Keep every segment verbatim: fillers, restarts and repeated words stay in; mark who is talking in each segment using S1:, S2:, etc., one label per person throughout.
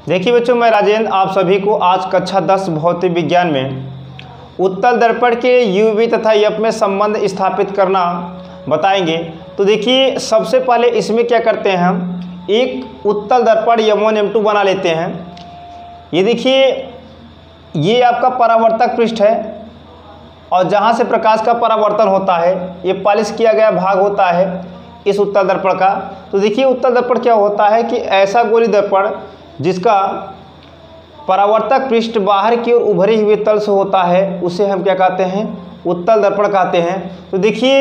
S1: देखिए बच्चों, मैं राजेंद्र आप सभी को आज कक्षा दस भौतिक विज्ञान में उत्तल दर्पण के यू वी तथा एफ में संबंध स्थापित करना बताएंगे। तो देखिए, सबसे पहले इसमें क्या करते हैं, हम एक उत्तल दर्पण एम वन एम टू बना लेते हैं। ये देखिए, ये आपका परावर्तक पृष्ठ है और जहाँ से प्रकाश का परावर्तन होता है ये पॉलिश किया गया भाग होता है इस उत्तल दर्पण का। तो देखिए, उत्तल दर्पण क्या होता है कि ऐसा गोली दर्पण जिसका परावर्तक पृष्ठ बाहर की ओर उभरे हुए तल से होता है उसे हम क्या कहते हैं, उत्तल दर्पण कहते हैं। तो देखिए,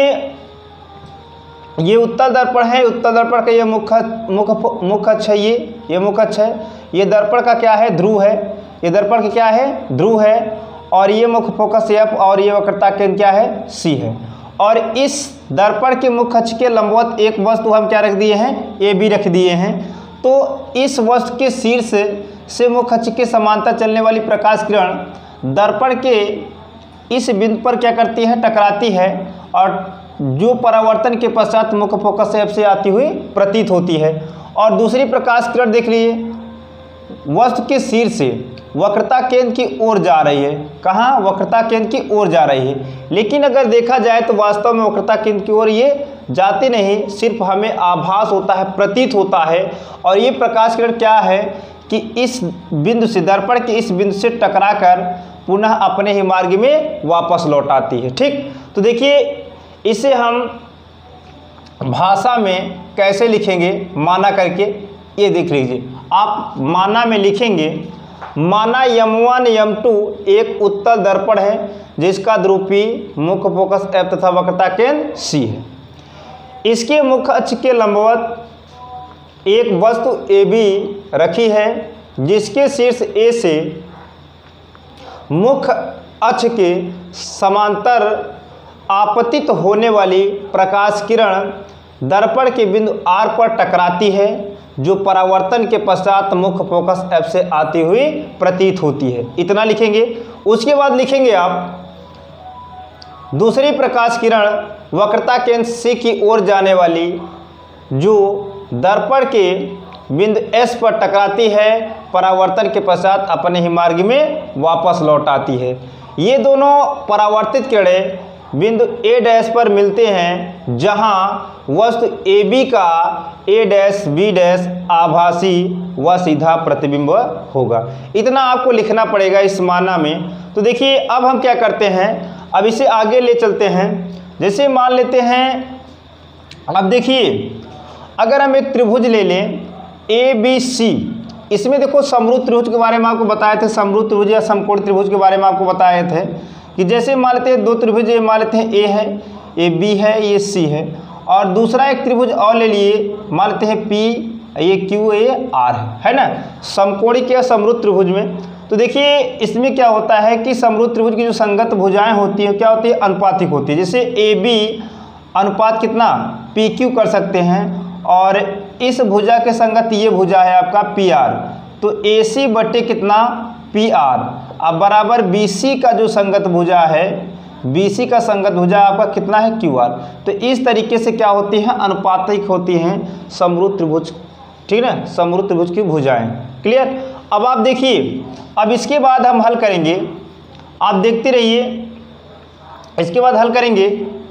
S1: ये उत्तल दर्पण है। उत्तल दर्पण का ये मुख्य मुख्य मुख्य अक्ष है, ये ये मुख्य अक्ष है। ये दर्पण का क्या है, ध्रुव है। ये दर्पण का क्या है, ध्रुव है। और ये मुख्य फोकस एफ और ये वक्रता केंद्र क्या है, सी है। और इस दर्पण के मुख्य अक्ष के लंबवत एक वस्तु हम क्या रख दिए हैं, ए बी रख दिए हैं। तो इस वस्तु के शीर्ष से मुख्य अक्ष के समांतर चलने वाली प्रकाश किरण दर्पण के इस बिंदु पर क्या करती है, टकराती है और जो परावर्तन के पश्चात मुख्य फोकस एफ से आती हुई प्रतीत होती है। और दूसरी प्रकाश किरण देख लीजिए, वस्तु के शीर्ष से वक्रता केंद्र की ओर जा रही है। कहाँ, वक्रता केंद्र की ओर जा रही है। लेकिन अगर देखा जाए तो वास्तव में वक्रता केंद्र की ओर ये जाती नहीं, सिर्फ हमें आभास होता है, प्रतीत होता है। और ये प्रकाश किरण क्या है कि इस बिंदु से, दर्पण के इस बिंदु से टकराकर पुनः अपने ही मार्ग में वापस लौट आती है। ठीक, तो देखिए, इसे हम भाषा में कैसे लिखेंगे, माना करके ये देख लीजिए। आप माना में लिखेंगे, माना एम वन एम टू एक उत्तल दर्पण है जिसका ध्रुवी मुख्य फोकस एफ तथा वक्रता केंद्र सी है। इसके मुख्य अक्ष के लंबवत एक वस्तु ए बी रखी है जिसके शीर्ष ए से मुख्य अक्ष के समांतर आपतित होने वाली प्रकाश किरण दर्पण के बिंदु आर पर टकराती है जो परावर्तन के पश्चात मुख्य फोकस एफ से आती हुई प्रतीत होती है। इतना लिखेंगे। उसके बाद लिखेंगे आप दूसरी प्रकाश किरण वक्रता केंद्र सी की ओर जाने वाली जो दर्पण के बिंदु एस पर टकराती है, परावर्तन के पश्चात अपने ही मार्ग में वापस लौट आती है। ये दोनों परावर्तित किरणें बिंदु ए डैश पर मिलते हैं जहां वस्तु ए बी का ए डैश बी डैश आभासी व सीधा प्रतिबिंब होगा। इतना आपको लिखना पड़ेगा इस माना में। तो देखिए, अब हम क्या करते हैं, अब इसे आगे ले चलते हैं। जैसे मान लेते हैं, अब देखिए, अगर हम एक त्रिभुज ले लें ए बी सी, इसमें देखो समरूप त्रिभुज के बारे में आपको बताए थे, समरूप त्रिभुज या समकोण त्रिभुज के बारे में आपको बताए थे कि जैसे मान लेते हैं दो त्रिभुज, ये मान लेते हैं ए है, ये बी है, ये सी है। और दूसरा एक त्रिभुज और ले लिए, मान लेते हैं पी, ये क्यू, ये आर है, है ना, समकोणी के समरूप त्रिभुज में। तो देखिए, इसमें क्या होता है कि समरूप त्रिभुज की जो संगत भुजाएं होती हैं क्या होती है, अनुपातिक होती है। जैसे ए बी अनुपात कितना, पी क्यू कर सकते हैं। और इस भुजा के संगत ये भुजा है आपका पी आर, तो ए सी बटे कितना, पी आर। अब बराबर बी सी का जो संगत भुजा है, बी सी का संगत भुजा आपका कितना है, क्यू आर। तो इस तरीके से क्या होती हैं, अनुपातिक होती हैं समरूप त्रिभुज। ठीक है, समरूप त्रिभुज की भुजाएं। क्लियर। अब आप देखिए, अब इसके बाद हम हल करेंगे, आप देखते रहिए, इसके बाद हल करेंगे।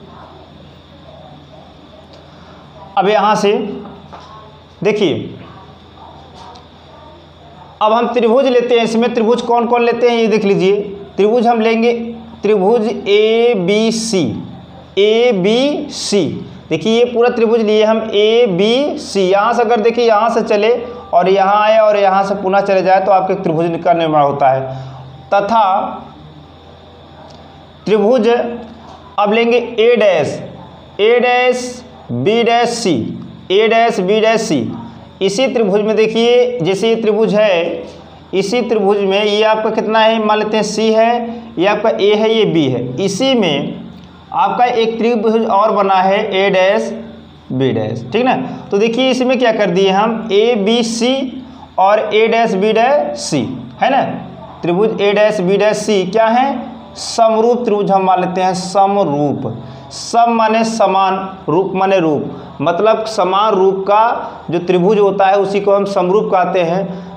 S1: अब यहां से देखिए, अब हम त्रिभुज लेते हैं। इसमें त्रिभुज कौन कौन लेते हैं ये देख लीजिए। त्रिभुज हम लेंगे त्रिभुज ए बी सी, ए बी सी। देखिए, ये पूरा त्रिभुज लिए हम ए बी सी। यहाँ से अगर देखिए, यहाँ से चले और यहाँ आए और यहाँ से पुनः चले जाए तो आपके त्रिभुज का निर्माण होता है। तथा त्रिभुज अब लेंगे A dash, A dash B dash C, A dash B dash C. इसी त्रिभुज में देखिए, जैसे ये त्रिभुज है, इसी त्रिभुज में ये आपका कितना है, मान लेते हैं सी है, ये आपका ए है, ये बी है। इसी में आपका एक त्रिभुज और बना है ए डैश बी डैश। ठीक ना। तो देखिए, इसमें क्या कर दिए हम, ए बी सी और A dash B dash C, है ना। त्रिभुज A dash B dash C क्या है, समरूप त्रिभुज हम मान लेते हैं, समरूप। सम माने समान, रूप माने रूप, मतलब समान रूप का जो त्रिभुज होता है उसी को हम समरूप कहते हैं।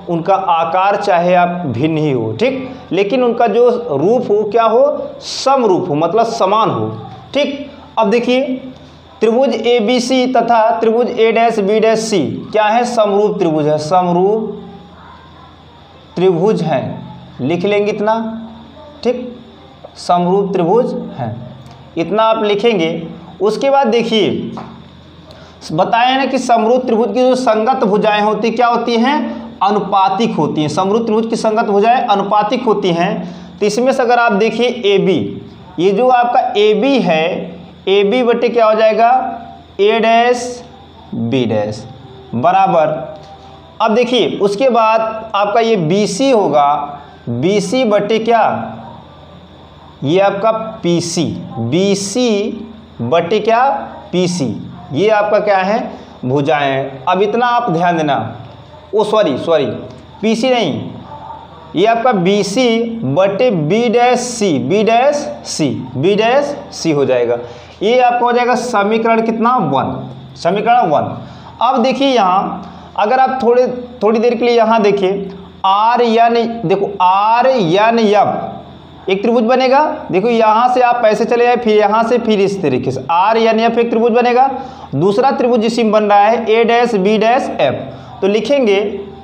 S1: उनका आकार चाहे आप भिन्न ही हो, ठीक, लेकिन उनका जो रूप हो क्या हो, समरूप हो, मतलब समान हो, ठीक। अब देखिए त्रिभुज ए बी सी तथा त्रिभुज A dash B dash C क्या है, समरूप त्रिभुज है, समरूप त्रिभुज है, लिख लेंगे इतना, ठीक, समरूप त्रिभुज है, इतना आप लिखेंगे। उसके बाद देखिए बताया ना कि समरूप त्रिभुज की जो संगत भुजाएं होती क्या होती हैं, अनुपातिक होती हैं। समरूप त्रिभुज की संगत भुजाएं अनुपातिक होती हैं। तो इसमें से अगर आप देखिए ए बी, ये जो आपका ए बी है, ए बी बटे क्या हो जाएगा, ए डैश बी डैश बराबर। अब देखिए उसके बाद आपका ये बी सी होगा, बी सी बटे क्या, ये आपका पी सी, बी सी बटे क्या, पी सी, ये आपका क्या है, भुजाएं। अब इतना आप ध्यान देना, O sorry sorry P C नहीं, ये आपका बी सी बटे B dash C, B dash C, B dash C हो जाएगा। ये आपका हो जाएगा समीकरण कितना, वन, समीकरण वन। अब देखिए यहाँ अगर आप थोड़े थोड़ी देर के लिए यहाँ देखिए, आर एन, देखो आर एन एफ एक त्रिभुज बनेगा। देखो यहाँ से आप पैसे चले जाए, फिर यहाँ से, फिर इस तरीके से आर एन एफ एक त्रिभुज बनेगा। दूसरा त्रिभुज जिसमें बन रहा है A dash B dash F, तो लिखेंगे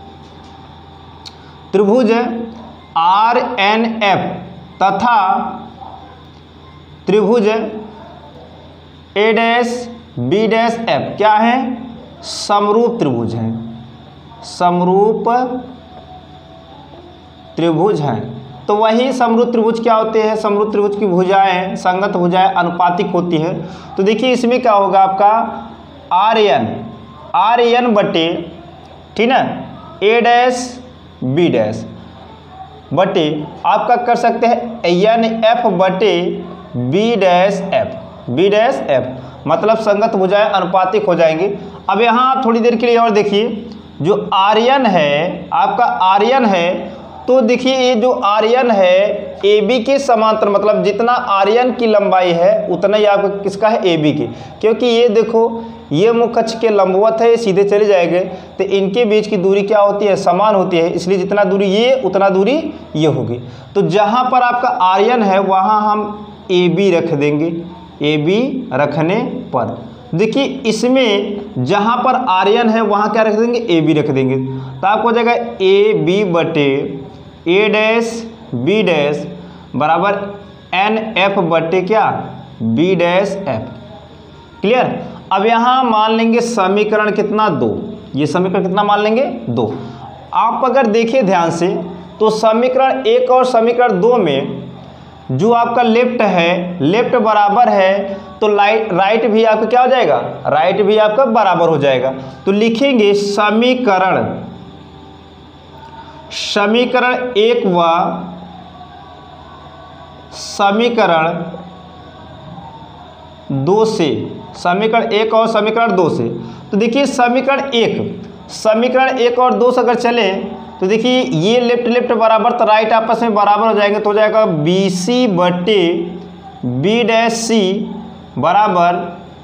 S1: त्रिभुज आर एन एफ तथा त्रिभुज A dash B dash F क्या है, समरूप त्रिभुज है, समरूप त्रिभुज हैं। तो वही समरूप त्रिभुज क्या होते हैं, समरूप त्रिभुज की भुजाएं, संगत भुजाएं अनुपातिक होती हैं। तो देखिए इसमें क्या होगा आपका आर एन, आर एन बटे, ठीक ना, ए डैश बी डैश बटे आपका कर सकते हैं एन एफ बटे B dash F, B dash F, मतलब संगत भुजाएं अनुपातिक हो जाएंगे। अब यहाँ आप थोड़ी देर के लिए और देखिए, जो आर्यन है आपका, आर्यन है, तो देखिए ये जो आर्यन है ए बी के समांतर, मतलब जितना आर्यन की लंबाई है उतना ही आपका किसका है, ए बी की, क्योंकि ये देखो ये मुख्य अक्ष के लंबवत है, ये सीधे चले जाएंगे, तो इनके बीच की दूरी क्या होती है, समान होती है, इसलिए जितना दूरी ये उतना दूरी ये होगी। तो जहाँ पर आपका आर्यन है वहाँ हम ए बी रख देंगे, ए बी रखने पर देखिए इसमें जहाँ पर आर्यन है वहाँ क्या रख देंगे, ए बी रख देंगे, तो आपको हो जाएगा ए बी बटे ए डैश बी डैश बराबर एन एफ बटे क्या, बी डैश एफ। क्लियर। अब यहाँ मान लेंगे समीकरण कितना, दो, ये समीकरण कितना मान लेंगे, दो। आप अगर देखिए ध्यान से तो समीकरण एक और समीकरण दो में जो आपका लेफ्ट है, लेफ्ट बराबर है, तो लाइट राइट भी आपका क्या हो जाएगा, राइट भी आपका बराबर हो जाएगा। तो लिखेंगे समीकरण, समीकरण एक व समीकरण दो से, समीकरण एक और समीकरण दो से। तो देखिए समीकरण एक, समीकरण एक और दो से अगर चले तो देखिए ये लेफ्ट लेफ्ट बराबर, तो राइट आपस में बराबर हो जाएंगे, तो हो जाएगा बी सी बटे बी डैश सी बराबर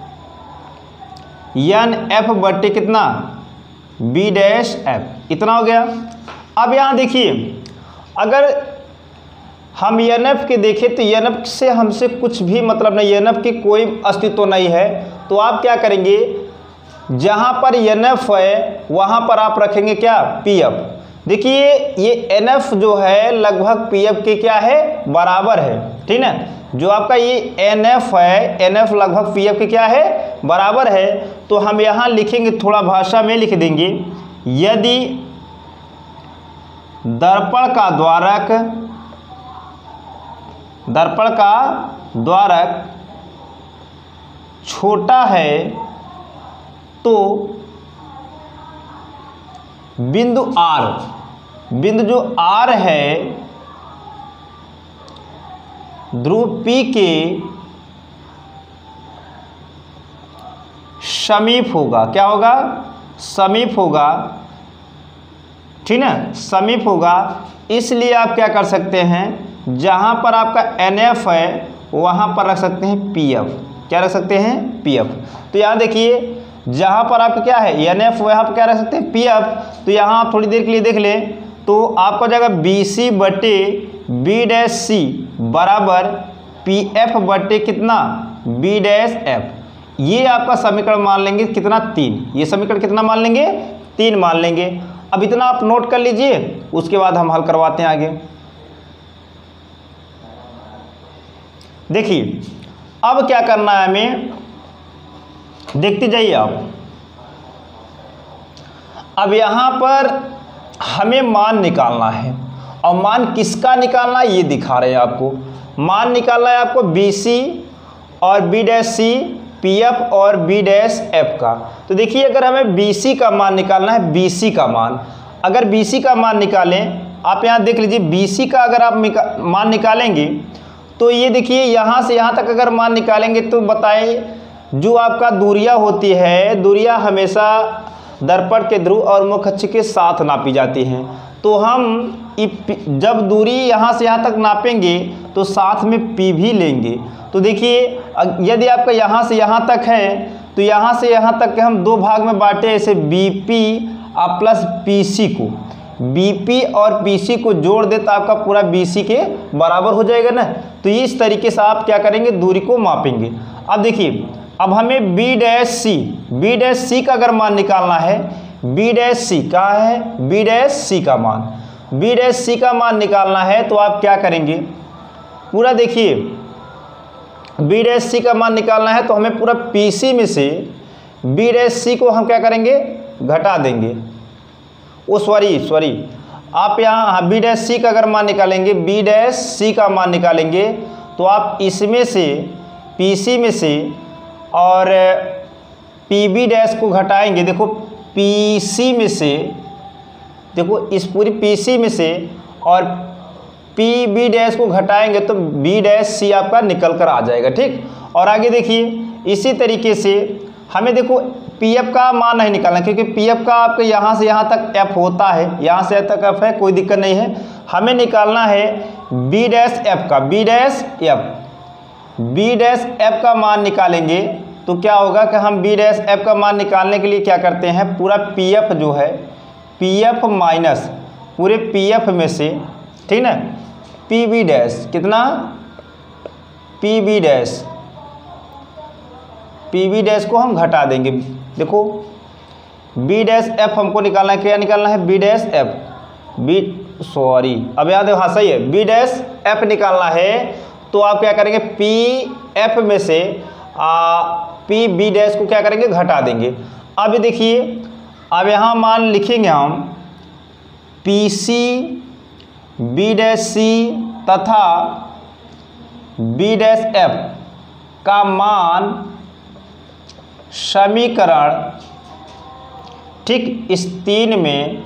S1: एन एफ बटे कितना, बी डैश एफ, इतना हो गया। अब यहाँ देखिए अगर हम एन एफ के देखें तो एन एफ से हमसे कुछ भी मतलब नहीं, एन एफ की कोई अस्तित्व नहीं है, तो आप क्या करेंगे, जहाँ पर एन एफ है वहाँ पर आप रखेंगे क्या, पी एफ। देखिए ये एन एफ जो है लगभग पी एफ के क्या है, बराबर है, ठीक ना। जो आपका ये एन एफ है, एन एफ लगभग पी एफ के क्या है, बराबर है। तो हम यहाँ लिखेंगे, थोड़ा भाषा में लिख देंगे, यदि दर्पण का द्वारक, दर्पण का द्वारक छोटा है तो बिंदु आर, बिंदु जो आर है ध्रुव P के समीप होगा, क्या होगा, समीप होगा, ठीक ना, समीप होगा। इसलिए आप क्या कर सकते हैं, जहाँ पर आपका एन एफ है वहाँ पर रख सकते हैं पी एफ, क्या रख सकते हैं, पी एफ। तो यहाँ देखिए जहाँ पर आपका क्या है एन एफ, वहाँ पर क्या रख सकते हैं पी एफ। तो यहाँ आप थोड़ी देर के लिए देख लें तो आपका हो जाएगा बी सी बटे बी डैश सी बराबर पी एफ बटे कितना बी डैश एफ। ये आपका समीकरण मान लेंगे कितना तीन, ये समीकरण कितना मान लेंगे तीन मान लेंगे। अब इतना आप नोट कर लीजिए, उसके बाद हम हल करवाते हैं आगे। देखिए अब क्या करना है हमें, देखते जाइए आप। अब यहां पर हमें मान निकालना है, और मान किसका निकालना है ये दिखा रहे हैं आपको। मान निकालना है आपको बी सी और B dash C, P F और बी डैश एफ का। तो देखिए अगर हमें बी सी का मान निकालना है, बी सी का मान, अगर बी सी का मान निकालें, आप यहाँ देख लीजिए बी सी का अगर आप निका, मान निकालेंगे तो ये देखिए यहाँ से यहाँ तक अगर मान निकालेंगे तो बताएं जो आपका दूरियाँ होती है, दूरियाँ हमेशा दर्पण के ध्रुव और मुख्य अक्ष के साथ नापी जाती हैं। तो हम जब दूरी यहाँ से यहाँ तक नापेंगे तो साथ में P भी लेंगे। तो देखिए यदि आपका यहाँ से यहाँ तक है तो यहाँ से यहाँ तक के हम दो भाग में बांटे, ऐसे बी पी और प्लस पी सी को, बी पी और पी सी को जोड़ दे तो आपका पूरा बी सी के बराबर हो जाएगा ना। तो इस तरीके से आप क्या करेंगे, दूरी को मापेंगे। अब देखिए अब हमें B dash C, B dash C का अगर मान निकालना है, बी डैश सी कहाँ है, बी डैश सी का मान, बी डैश सी का मान निकालना है तो आप क्या करेंगे, पूरा देखिए बी डैश सी का मान निकालना है तो हमें पूरा पी सी में से बी डैश सी को हम क्या करेंगे, घटा देंगे। ओ सॉरी सॉरी आप यहाँ बी डैश सी का अगर मान निकालेंगे, बी डैश सी का मान निकालेंगे तो आप इसमें से पी सी में से और पी बी डैश को घटाएंगे। देखो पी सी में से, देखो इस पूरी पी सी में से और पी बी डैश को घटाएंगे तो बी डैश सी आपका निकल कर आ जाएगा, ठीक। और आगे देखिए इसी तरीके से हमें देखो पी एफ का मान नहीं निकालना, क्योंकि पी एफ का आपके यहाँ से यहाँ तक एफ होता है, यहाँ से तक एफ है, कोई दिक्कत नहीं है। हमें निकालना है बी डैश एफ का, B dash F, B dash F का मान निकालेंगे तो क्या होगा कि हम बी डैश एफ का मान निकालने के लिए क्या करते हैं, पूरा पी एफ जो है, पी एफ माइनस पूरे पी एफ में से, ठीक ना, पी बी डैश कितना, P B dash, P B dash को हम घटा देंगे। देखो बी डैश एफ हमको निकालना है, क्या निकालना है, B dash F, B sorry अब याद है, हाँ सही है, बी डैश एफ निकालना है तो आप क्या करेंगे, पी एफ में से आ, पी बी डैश को क्या करेंगे, घटा देंगे। अब देखिए अब यहाँ मान लिखेंगे हम P C B dash C तथा बी डैश एफ का मान समीकरण, ठीक, इस तीन में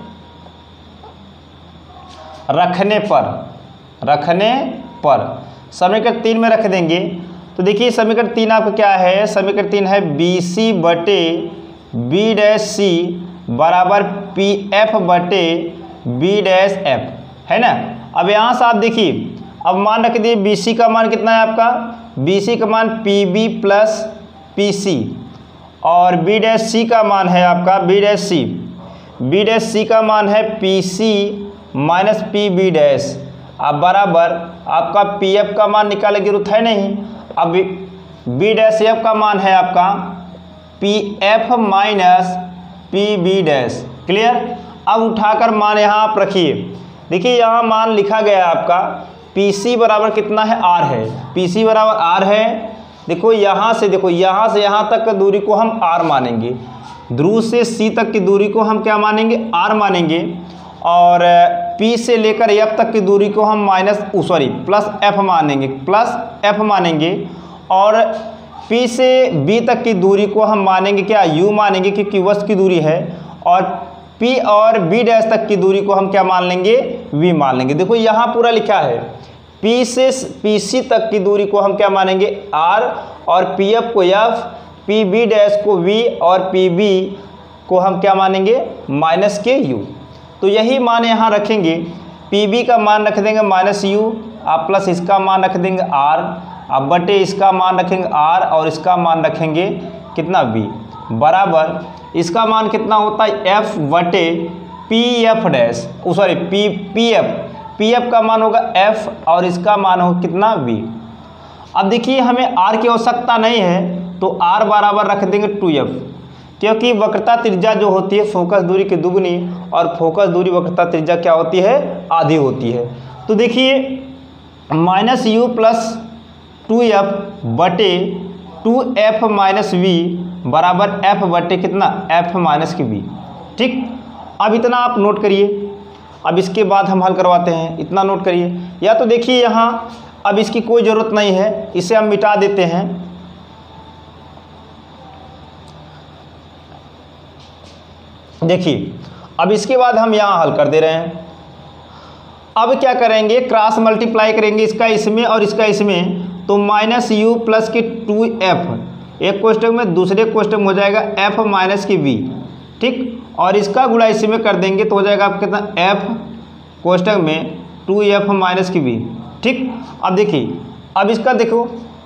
S1: रखने पर, रखने पर समीकरण तीन में रख देंगे। तो देखिए समीकरण तीन आपका क्या है, समीकरण तीन है बी सी बटे बी डैश सी बराबर पी एफ बटे बी डैश एफ, है ना। अब यहाँ से आप देखिए अब मान रख दिए, बी सी का मान कितना है आपका, बी सी का मान P B plus P C, और बी डैश सी का मान है आपका, B dash C, B dash C का मान है P C minus P B dash, अब बराबर आपका पी एफ का मान निकालने की जरूरत है नहीं। अब बी डैश एफ का मान है आपका P F minus P B dash, clear. अब उठाकर मान यहाँ आप रखिए, देखिए यहाँ मान लिखा गया है आपका पी सी बराबर कितना है, आर है, पी सी बराबर आर है। देखो यहाँ से, देखो यहाँ से यहाँ तक की दूरी को हम आर मानेंगे, ध्रुव से सी तक की दूरी को हम क्या मानेंगे, आर मानेंगे, और P से लेकर एफ तक की दूरी को हम माइनस सॉरी प्लस एफ मानेंगे, प्लस एफ मानेंगे, और P से B तक की दूरी को हम मानेंगे क्या, U मानेंगे, क्योंकि वस्तु की दूरी है, और P और B डैश तक की दूरी को हम क्या मान लेंगे, V मान लेंगे। देखो यहाँ पूरा लिखा है P से P C तक की दूरी को हम क्या मानेंगे, R, और P F को F, P B डैश को V, और P B को हम क्या मानेंगे, माइनस के U। तो यही मान यहाँ रखेंगे, पी बी का मान रख देंगे माइनस यू, आप प्लस इसका मान रख देंगे आर, आप बटे इसका मान रखेंगे आर, और इसका मान रखेंगे कितना बी। बराबर इसका मान कितना होता है एफ बटे P F dash, sorry P P F P F का मान होगा एफ और इसका मान होगा कितना वी। अब देखिए हमें आर की आवश्यकता नहीं है तो आर बराबर रख देंगे टू एफ, क्योंकि वक्रता त्रिज्या जो होती है फोकस दूरी की दुगनी और फोकस दूरी वक्रता त्रिज्या क्या होती है आधी होती है। तो देखिए minus U plus two F बटे टू एफ माइनस वी बराबर एफ बटे कितना एफ माइनस की वी। ठीक, अब इतना आप नोट करिए। अब इसके बाद हम हल करवाते हैं, इतना नोट करिए। या तो देखिए यहाँ अब इसकी कोई ज़रूरत नहीं है, इसे हम मिटा देते हैं। देखिए अब इसके बाद हम यहाँ हल कर दे रहे हैं। अब क्या करेंगे क्रॉस मल्टीप्लाई करेंगे इसका इसमें और इसका इसमें, तो माइनस यू प्लस की टू एफ एक कोष्टक में, दूसरे कोष्टक में हो जाएगा एफ माइनस की वी। ठीक, और इसका गुणा इसमें कर देंगे तो हो जाएगा आपका कितना एफ कोष्टक में टू एफ माइनस की वी। ठीक, अब देखिए अब इसका देखो,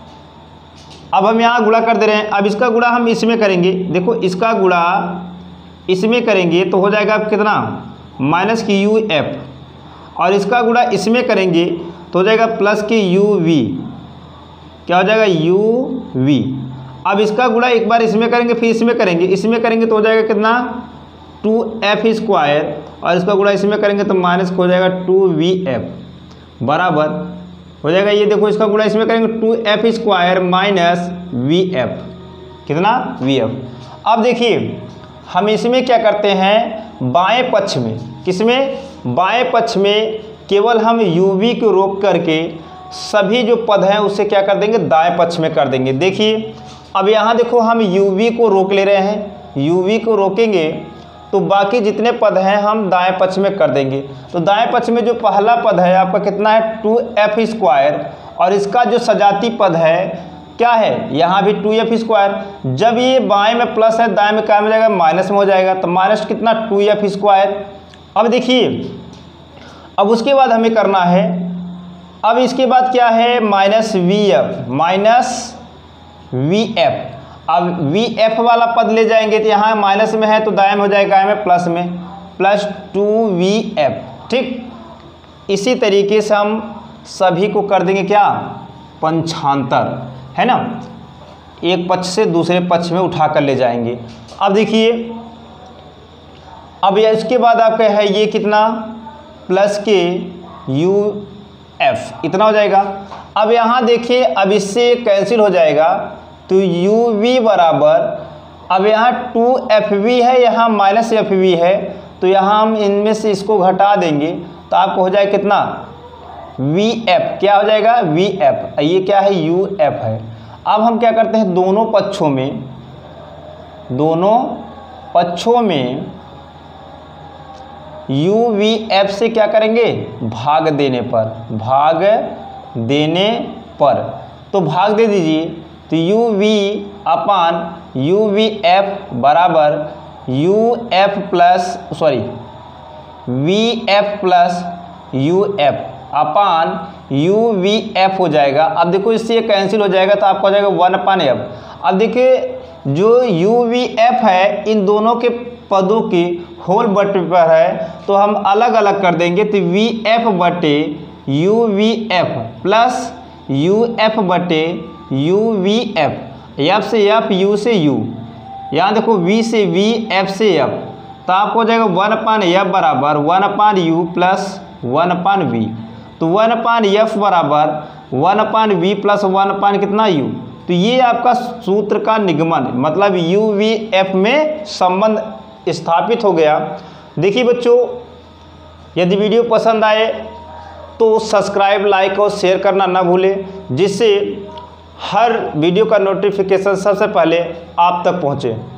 S1: अब हम यहाँ गुणा कर दे रहे हैं। अब इसका गुणा हम इसमें करेंगे, देखो इसका गुणा इसमें करेंगे तो हो जाएगा आप कितना माइनस की यू एफ, और इसका गुणा इसमें करेंगे तो हो जाएगा प्लस की यू वी। क्या हो जाएगा यू वी। अब इसका गुणा एक बार इसमें करेंगे फिर इसमें करेंगे, इसमें करेंगे तो हो जाएगा कितना टू एफ स्क्वायर, और इसका गुणा इसमें करेंगे तो माइनस हो जाएगा टू वी एफ बराबर हो जाएगा, ये देखो इसका गुणा इसमें करेंगे two F square minus V F कितना वी एफ। अब देखिए हम इसमें क्या करते हैं बाएं पक्ष में, किसमें बाएं पक्ष में केवल हम यू वी को रोक करके सभी जो पद हैं उससे क्या कर देंगे दाएं पक्ष में कर देंगे। देखिए अब यहाँ देखो हम यू वी को रोक ले रहे हैं, यू वी को रोकेंगे तो बाकी जितने पद हैं हम दाएं पक्ष में कर देंगे। तो दाएं पक्ष में जो पहला पद है आपका कितना है टू एफ स्क्वायर, और इसका जो सजाती पद है क्या है यहाँ भी टू एफ स्क्वायर। जब ये बाएं में प्लस है दाएं में क्या हो जाएगा माइनस में हो जाएगा, तो माइनस कितना टू एफ स्क्वायर। अब देखिए अब उसके बाद हमें करना है, अब इसके बाद क्या है minus V F minus V F. अब वी एफ वाला पद ले जाएंगे तो यहाँ माइनस में है तो दाएं में हो जाएगा में प्लस में प्लस टू वी एफ। ठीक, इसी तरीके से हम सभी को कर देंगे क्या पंचांतर, है ना, एक पक्ष से दूसरे पक्ष में उठा कर ले जाएंगे। अब देखिए अब इसके बाद आपका है ये कितना प्लस के यू एफ इतना हो जाएगा। अब यहाँ देखिए अब इससे कैंसिल हो जाएगा तो यू वी बराबर, अब यहाँ टू एफ वी है यहाँ माइनस एफ वी है, तो यहाँ हम इनमें से इसको घटा देंगे तो आपको हो जाएगा कितना वी एफ, क्या हो जाएगा वी एफ, ये क्या है यू एफ है। अब हम क्या करते हैं दोनों पक्षों में दोनों पक्षों में यू वी एफ से क्या करेंगे भाग देने पर, भाग देने पर तो भाग दे दीजिए, तो U V upon U V F बराबर U F plus sorry V F plus U F upon U V F हो जाएगा। अब देखो इससे ये कैंसिल हो जाएगा तो आपको हो जाएगा वन अपान एफ। अब देखिए जो यू वी एफ है इन दोनों के पदों की होल बटे पर है तो हम अलग अलग कर देंगे, तो वी एफ बटे U V F plus U F बटे यू वी एफ, एफ से एफ यू से यू, यहाँ देखो वी से वी एफ से एफ, तो आपको हो जाएगा वन अपान एफ बराबर one upon U plus one upon V, तो वन अपान एफ बराबर one upon V plus one upon कितना यू। तो ये आपका सूत्र का निगमन मतलब यू वी एफ में संबंध स्थापित हो गया। देखिए बच्चों यदि वीडियो पसंद आए तो सब्सक्राइब लाइक और शेयर करना ना भूलें, जिससे हर वीडियो का नोटिफिकेशन सबसे पहले आप तक पहुँचे।